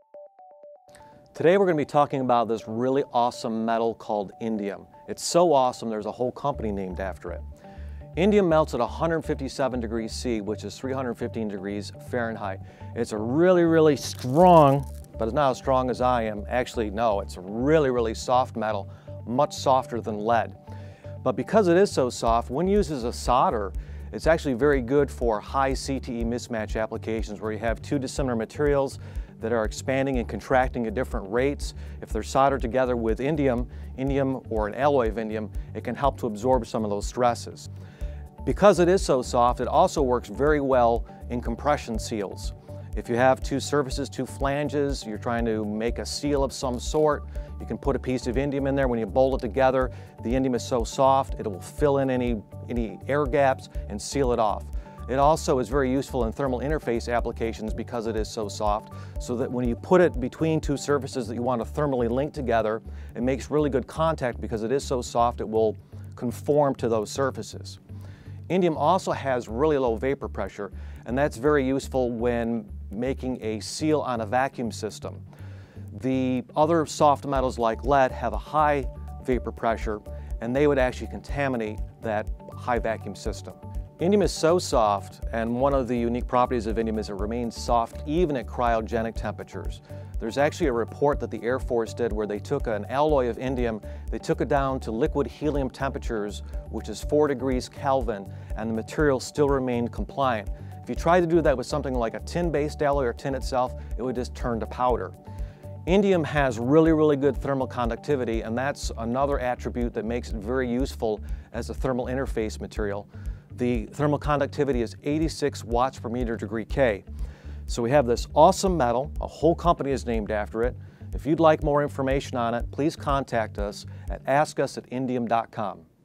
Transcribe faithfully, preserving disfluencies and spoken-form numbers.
Today we're going to be talking about this really awesome metal called indium. It's so awesome there's a whole company named after it. Indium melts at one hundred fifty-seven degrees C, which is three hundred fifteen degrees Fahrenheit. It's a really, really strong, but it's not as strong as I am. Actually, no, it's a really, really soft metal, much softer than lead. But because it is so soft, when used as a solder, it's actually very good for high C T E mismatch applications where you have two dissimilar materials that are expanding and contracting at different rates. If they're soldered together with indium, indium or an alloy of indium, it can help to absorb some of those stresses. Because it is so soft, it also works very well in compression seals. If you have two surfaces, two flanges, you're trying to make a seal of some sort, you can put a piece of indium in there. When you bolt it together, the indium is so soft, it will fill in any, any air gaps and seal it off. It also is very useful in thermal interface applications because it is so soft, so that when you put it between two surfaces that you want to thermally link together, it makes really good contact because it is so soft it will conform to those surfaces. Indium also has really low vapor pressure, and that's very useful when making a seal on a vacuum system. The other soft metals like lead have a high vapor pressure, and they would actually contaminate that high vacuum system. Indium is so soft, and one of the unique properties of indium is it remains soft even at cryogenic temperatures. There's actually a report that the Air Force did where they took an alloy of indium, they took it down to liquid helium temperatures, which is four degrees Kelvin, and the material still remained compliant. If you try to do that with something like a tin-based alloy or tin itself, it would just turn to powder. Indium has really, really good thermal conductivity, and that's another attribute that makes it very useful as a thermal interface material. The thermal conductivity is eighty-six watts per meter degree K. So we have this awesome metal, a whole company is named after it. If you'd like more information on it, please contact us at ask us at indium dot com.